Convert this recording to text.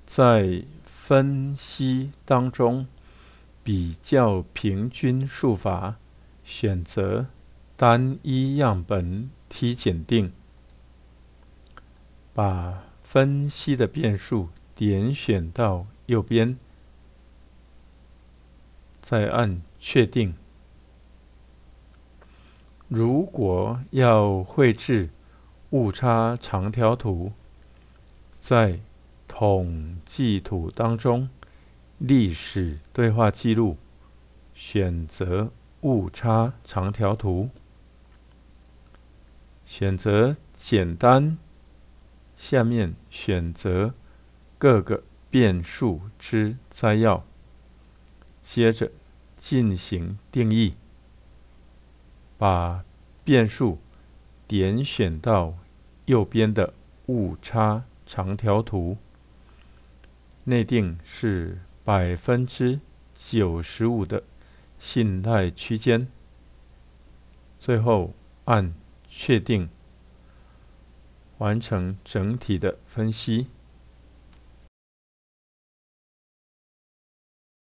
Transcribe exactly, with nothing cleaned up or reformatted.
在分析当中比较平均数法，选择单一样本T检定，把分析的变数点选到右边，再按确定。如果要绘制误差长条图，在统计图当中，历史对话记录，选择误差长条图，选择简单，下面选择各个变数之摘要，接着进行定义，把变数点选到右边的误差长条图，内定是百分之九十五的信赖区间，最后按确定，完成整体的分析。